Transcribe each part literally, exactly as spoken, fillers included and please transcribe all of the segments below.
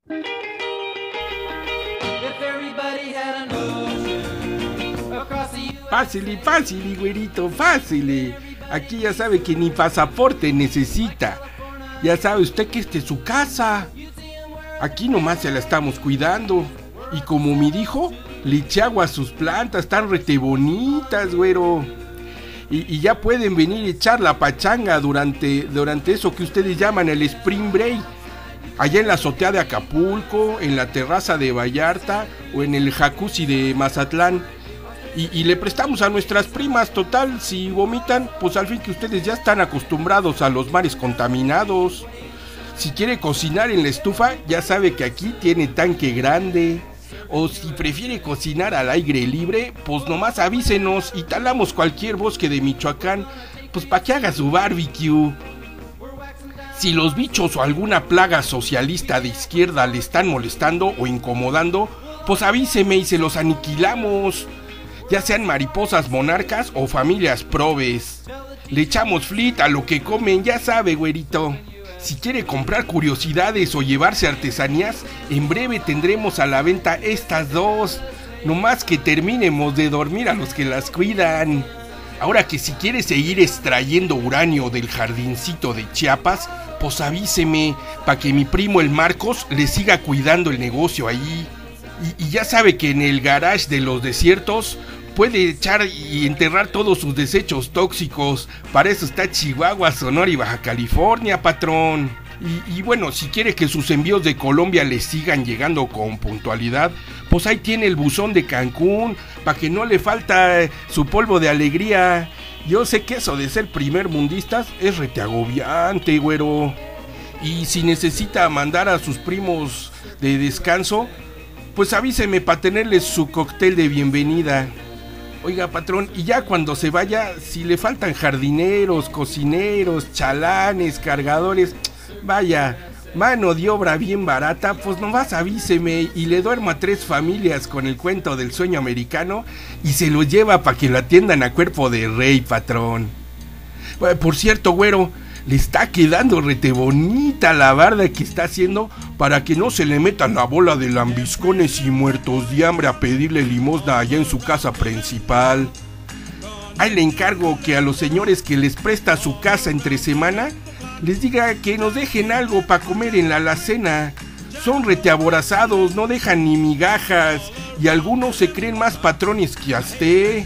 Fácil, fácil, güerito, fácil. Aquí ya sabe que ni pasaporte necesita. Ya sabe usted que esta es su casa. Aquí nomás se la estamos cuidando. Y como me dijo, le eché agua a sus plantas, están rete bonitas, güero. Y, y ya pueden venir a echar la pachanga durante, durante eso que ustedes llaman el Spring Break. Allá en la azotea de Acapulco, en la terraza de Vallarta o en el jacuzzi de Mazatlán. Y, y le prestamos a nuestras primas, total, si vomitan, pues al fin que ustedes ya están acostumbrados a los mares contaminados. Si quiere cocinar en la estufa, ya sabe que aquí tiene tanque grande. O si prefiere cocinar al aire libre, pues nomás avísenos y talamos cualquier bosque de Michoacán, pues para que haga su barbecue. Si los bichos o alguna plaga socialista de izquierda le están molestando o incomodando, pues avíseme y se los aniquilamos. Ya sean mariposas monarcas o familias probes. Le echamos flit a lo que comen, ya sabe, güerito. Si quiere comprar curiosidades o llevarse artesanías, en breve tendremos a la venta estas dos. Nomás que terminemos de dormir a los que las cuidan. Ahora que si quiere seguir extrayendo uranio del jardincito de Chiapas, pues avíseme, para que mi primo el Marcos le siga cuidando el negocio ahí. Y, y ya sabe que en el garage de los desiertos puede echar y enterrar todos sus desechos tóxicos. Para eso está Chihuahua, Sonora y Baja California, patrón. Y, y bueno, si quiere que sus envíos de Colombia le sigan llegando con puntualidad, pues ahí tiene el buzón de Cancún, para que no le falta su polvo de alegría. Yo sé que eso de ser primer mundistas es rete agobiante, güero. Y si necesita mandar a sus primos de descanso, pues avíseme para tenerles su cóctel de bienvenida. Oiga, patrón, y ya cuando se vaya, si le faltan jardineros, cocineros, chalanes, cargadores, vaya, mano de obra bien barata, pues nomás avíseme y le duermo a tres familias con el cuento del sueño americano y se lo lleva para que lo atiendan a cuerpo de rey, patrón. Por cierto, güero, le está quedando rete bonita la barda que está haciendo para que no se le metan la bola de lambiscones y muertos de hambre a pedirle limosna allá en su casa principal. Ahí le encargo que a los señores que les presta su casa entre semana les diga que nos dejen algo para comer en la alacena. Son rete aborazados, no dejan ni migajas y algunos se creen más patrones que usted.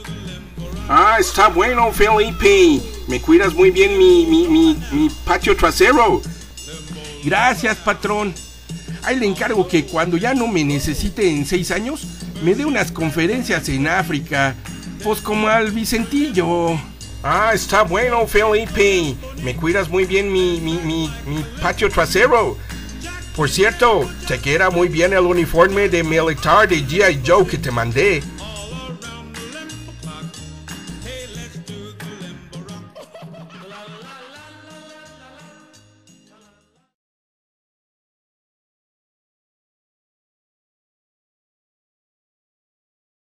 Ah, está bueno, Felipe. Me cuidas muy bien mi, mi, mi, mi patio trasero. Gracias, patrón. Ahí le encargo que cuando ya no me necesite en seis años, me dé unas conferencias en África, pues como al Vicentillo. Ah, está bueno, Felipe. Me cuidas muy bien mi, mi, mi, mi patio trasero. Por cierto, te queda muy bien el uniforme de militar de G I Joe que te mandé.